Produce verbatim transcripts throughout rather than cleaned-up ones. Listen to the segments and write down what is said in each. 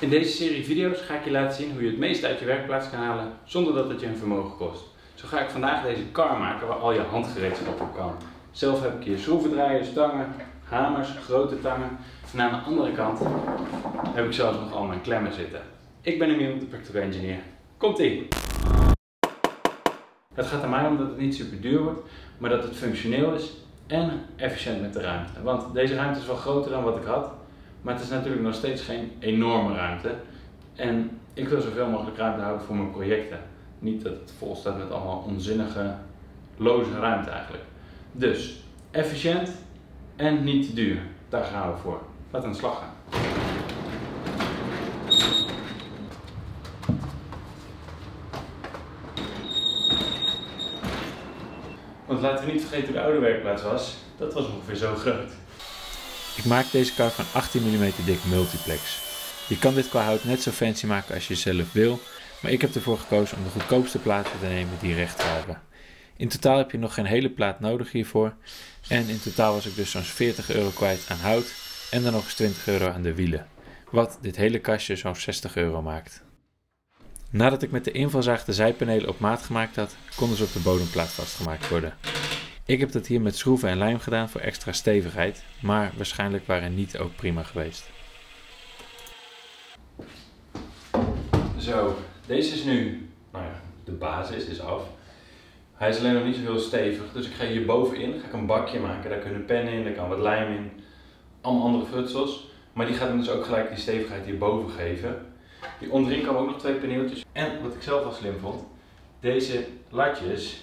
In deze serie video's ga ik je laten zien hoe je het meeste uit je werkplaats kan halen zonder dat het je een vermogen kost. Zo ga ik vandaag deze kar maken waar al je handgereedschap op kan. Zelf heb ik hier schroevendraaiers, tangen, hamers, grote tangen en aan de andere kant heb ik zelfs nog al mijn klemmen zitten. Ik ben Emiel, de Practical Engineer. Komt-ie! Het gaat er mij om dat het niet super duur wordt, maar dat het functioneel is en efficiënt met de ruimte. Want deze ruimte is wel groter dan wat ik had, maar het is natuurlijk nog steeds geen enorme ruimte. En ik wil zoveel mogelijk ruimte houden voor mijn projecten. Niet dat het vol staat met allemaal onzinnige, loze ruimte eigenlijk. Dus efficiënt en niet te duur. Daar gaan we voor. Laten we aan de slag gaan. Want laten we niet vergeten hoe de oude werkplaats was. Dat was ongeveer zo groot. Ik maak deze kar van achttien millimeter dik multiplex. Je kan dit qua hout net zo fancy maken als je zelf wil, maar ik heb ervoor gekozen om de goedkoopste platen te nemen die recht waren. In totaal heb je nog geen hele plaat nodig hiervoor en in totaal was ik dus zo'n veertig euro kwijt aan hout en dan nog eens twintig euro aan de wielen. Wat dit hele kastje zo'n zestig euro maakt. Nadat ik met de invalzaag de zijpanelen op maat gemaakt had, konden ze op de bodemplaat vastgemaakt worden. Ik heb dat hier met schroeven en lijm gedaan voor extra stevigheid, maar waarschijnlijk waren niet ook prima geweest. Zo, deze is nu, nou ja, de basis is af. Hij is alleen nog niet zo heel stevig, dus ik ga hier bovenin ga ik een bakje maken. Daar kunnen pennen in, daar kan wat lijm in, allemaal andere frutsels. Maar die gaat hem dus ook gelijk die stevigheid hierboven geven. Hier onderin komen ook nog twee paneeltjes. En wat ik zelf wel slim vond, deze latjes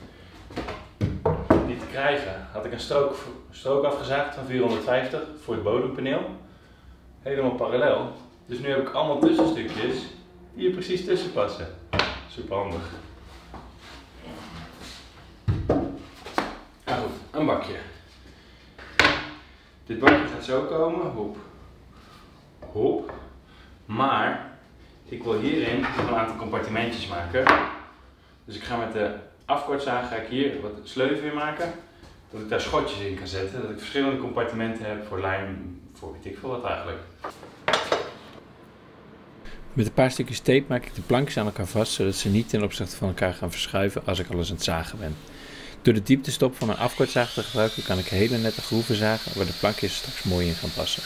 die te krijgen, had ik een strook, strook afgezaagd van vierhonderdvijftig voor het bodempaneel. Helemaal parallel. Dus nu heb ik allemaal tussenstukjes die hier precies tussen passen. Super handig. Nou goed, een bakje. Dit bakje gaat zo komen, hop, hop. Maar ik wil hierin nog een aantal compartimentjes maken. Dus ik ga met de afkortzaag ga ik hier wat sleuven in maken. Dat ik daar schotjes in kan zetten. Dat ik verschillende compartimenten heb voor lijm, voor weet ik veel wat eigenlijk. Met een paar stukjes tape maak ik de plankjes aan elkaar vast, zodat ze niet ten opzichte van elkaar gaan verschuiven als ik alles aan het zagen ben. Door de dieptestop van mijn afkortzaag te gebruiken kan ik hele nette groeven zagen waar de plankjes straks mooi in gaan passen.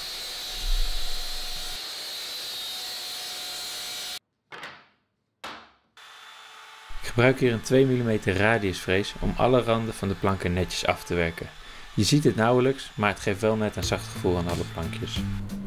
Ik gebruik hier een twee millimeter radiusvrees om alle randen van de planken netjes af te werken. Je ziet het nauwelijks, maar het geeft wel net een zacht gevoel aan alle plankjes.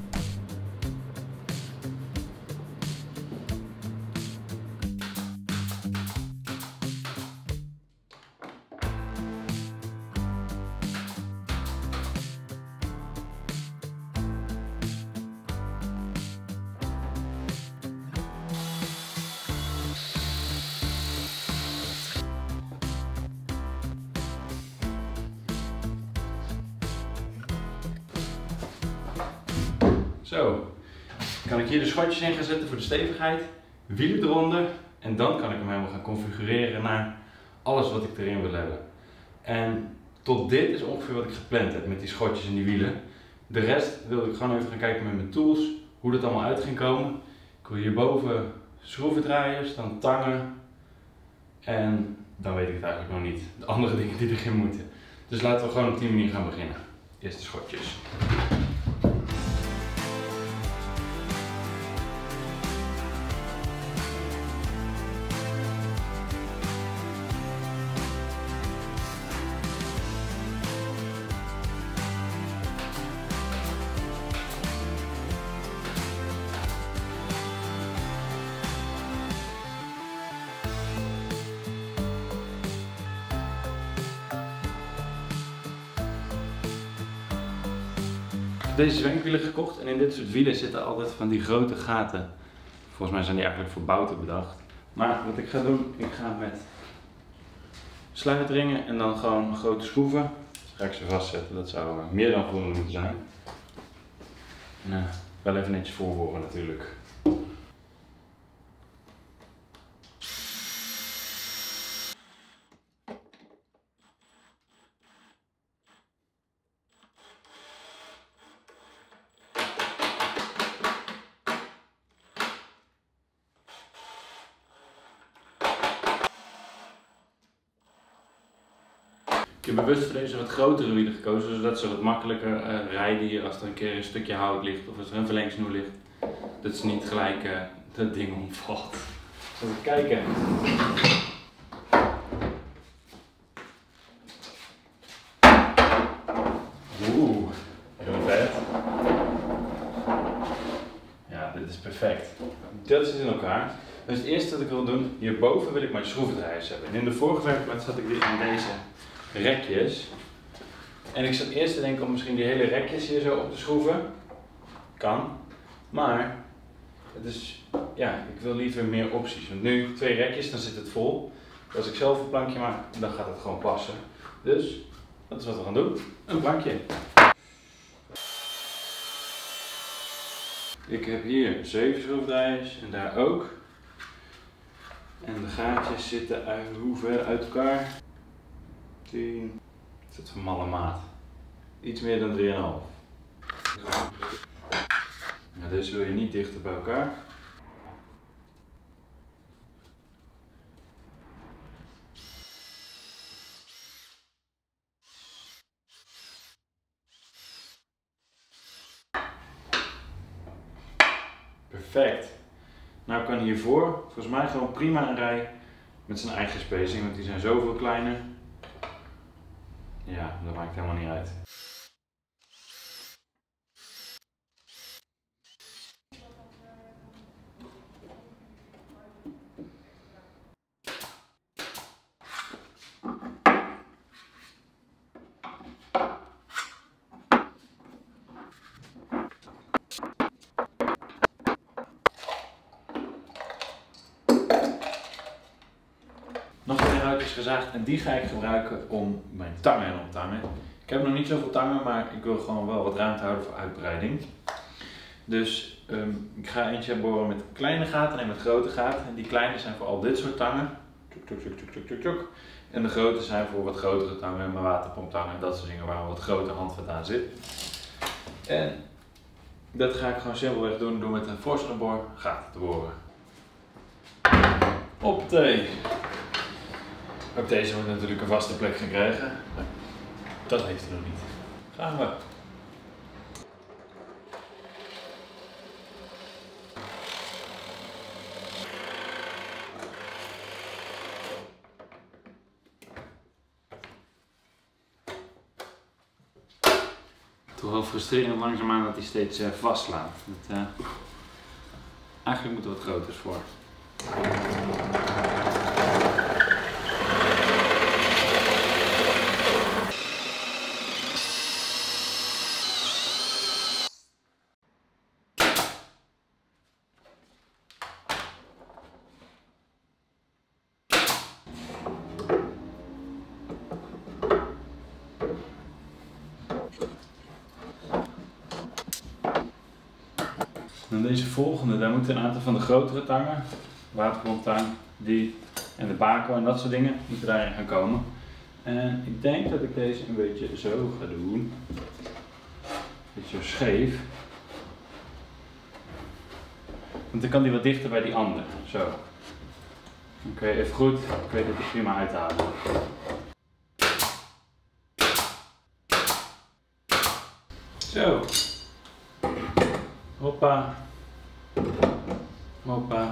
Zo, kan ik hier de schotjes in gaan zetten voor de stevigheid, wielen eronder en dan kan ik hem helemaal gaan configureren naar alles wat ik erin wil hebben. En tot dit is ongeveer wat ik gepland heb met die schotjes en die wielen. De rest wilde ik gewoon even gaan kijken met mijn tools, hoe dat allemaal uit ging komen. Ik wil hierboven schroevendraaiers, dan tangen en dan weet ik het eigenlijk nog niet. De andere dingen die erin moeten. Dus laten we gewoon op die manier gaan beginnen. Eerst de schotjes. Deze zwenkwielen gekocht en in dit soort wielen zitten altijd van die grote gaten. Volgens mij zijn die eigenlijk voor bouten bedacht. Maar wat ik ga doen, ik ga met sluitringen en dan gewoon grote schroeven. Dus ga ik ze vastzetten, dat zou meer dan voldoende moeten zijn. En, uh, wel even netjes voorboren natuurlijk. heb bewust voor deze wat grotere wielen gekozen, zodat ze wat makkelijker uh, rijden hier als er een keer een stukje hout ligt of als er een verlengsnoer ligt. Dat ze niet gelijk uh, dat ding omvalt. Even kijken. Oeh, heel vet. Ja, dit is perfect. Dat zit in elkaar. Dus het eerste wat ik wil doen, hierboven wil ik mijn schroevendraaiers hebben. En in de vorige werkplaats had ik dit in deze rekjes. En ik zat eerst te denken om misschien die hele rekjes hier zo op te schroeven. Kan. Maar, het is, ja, ik wil liever meer opties. Want nu twee rekjes, dan zit het vol. Als ik zelf een plankje maak, dan gaat het gewoon passen. Dus, dat is wat we gaan doen. Een plankje. Ik heb hier zeven schroefdraaiers en daar ook. En de gaatjes zitten uit, hoe ver uit elkaar? tien. Dat is een malle maat. Iets meer dan drie komma vijf. Nou, deze wil je niet dichter bij elkaar. Perfect. Nou kan hiervoor volgens mij gewoon prima een rij met zijn eigen spacing, want die zijn zoveel kleiner. Ja, dat maakt helemaal niet uit. Nog twee ruitjes gezaagd en die ga ik gebruiken om mijn tangen erop te hangen. Ik heb nog niet zoveel tangen, maar ik wil gewoon wel wat ruimte houden voor uitbreiding. Dus um, ik ga eentje boren met kleine gaten en met grote gaten. En die kleine zijn voor al dit soort tangen. Tjuk, tjuk, tjuk, tjuk, tjuk, tjuk. En de grote zijn voor wat grotere tangen, mijn waterpomptangen en dat soort dingen waar een wat groter handvat aan zit. En dat ga ik gewoon simpelweg doen door met een voorstelboor gaten te boren. Op thee. Ook deze moet natuurlijk een vaste plek gaan krijgen. Dat heeft hij nog niet. Gaan we. Toch wel frustrerend langzaamaan dat hij steeds uh, vastslaat. Dat, uh, eigenlijk moet er wat groters voor. Dan deze volgende, daar moeten een aantal van de grotere tangen, waterpomptang, die en de bako en dat soort dingen, moeten daarin gaan komen. En ik denk dat ik deze een beetje zo ga doen. Een beetje zo scheef. Want dan kan die wat dichter bij die andere. Zo. Oké, okay, even goed. Ik weet dat ik prima uithalen. Zo. Hoppa. Hoppa.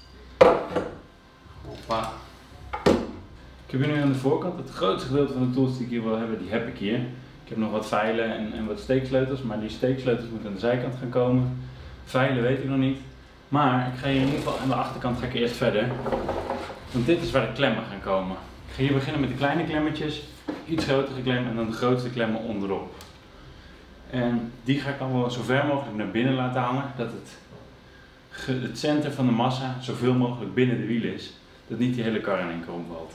Hoppa. Ik heb hier nu aan de voorkant het grootste gedeelte van de tools die ik hier wil hebben, die heb ik hier. Ik heb nog wat vijlen en, en wat steeksleutels, maar die steeksleutels moeten aan de zijkant gaan komen. Vijlen weet ik nog niet. Maar ik ga hier in ieder geval aan de achterkant ga ik eerst verder. Want dit is waar de klemmen gaan komen. Ik ga hier beginnen met de kleine klemmetjes, iets grotere klemmen en dan de grootste klemmen onderop. En die ga ik dan wel zo ver mogelijk naar binnen laten hangen, dat het, het centrum van de massa zoveel mogelijk binnen de wielen is. Dat niet die hele kar in één keer omvalt.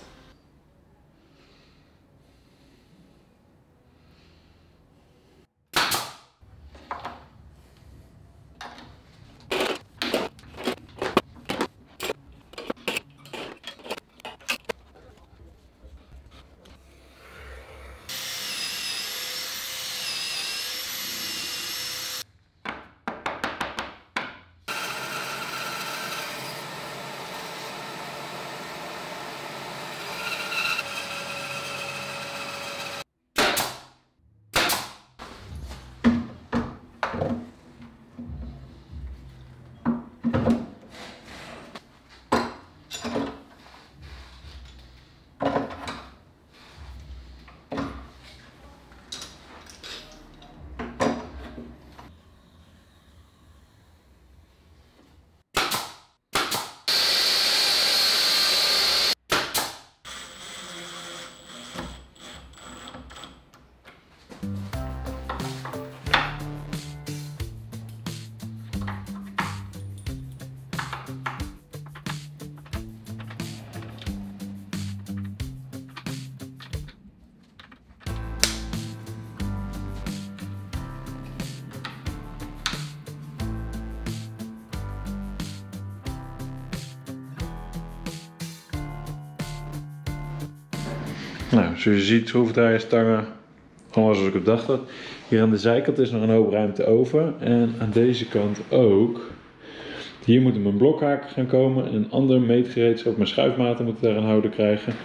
Nou, zoals je ziet, schroevendraaierstangen, allemaal zoals ik het dacht had. Hier aan de zijkant is nog een hoop ruimte over. En aan deze kant ook. Hier moeten mijn blokhaken gaan komen. En een ander meetgereedschap, mijn schuifmaten moeten daar aan houden krijgen.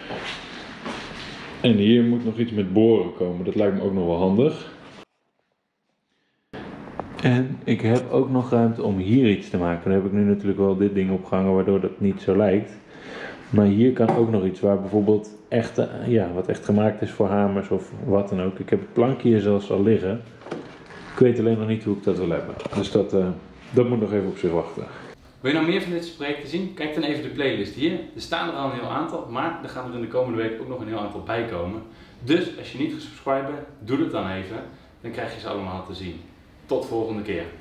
En hier moet nog iets met boren komen. Dat lijkt me ook nog wel handig. En ik heb ook nog ruimte om hier iets te maken. Dan heb ik nu natuurlijk wel dit ding opgehangen waardoor dat niet zo lijkt. Maar hier kan ook nog iets waar bijvoorbeeld echt, ja, wat echt gemaakt is voor hamers of wat dan ook. Ik heb het plankje hier zelfs al liggen. Ik weet alleen nog niet hoe ik dat wil hebben. Dus dat, uh, dat moet nog even op zich wachten. Wil je nou meer van dit soort projecten zien? Kijk dan even de playlist hier. Er staan er al een heel aantal, maar er gaan er in de komende week ook nog een heel aantal bij komen. Dus als je niet gesubscribed bent, doe het dan even. Dan krijg je ze allemaal te zien. Tot volgende keer.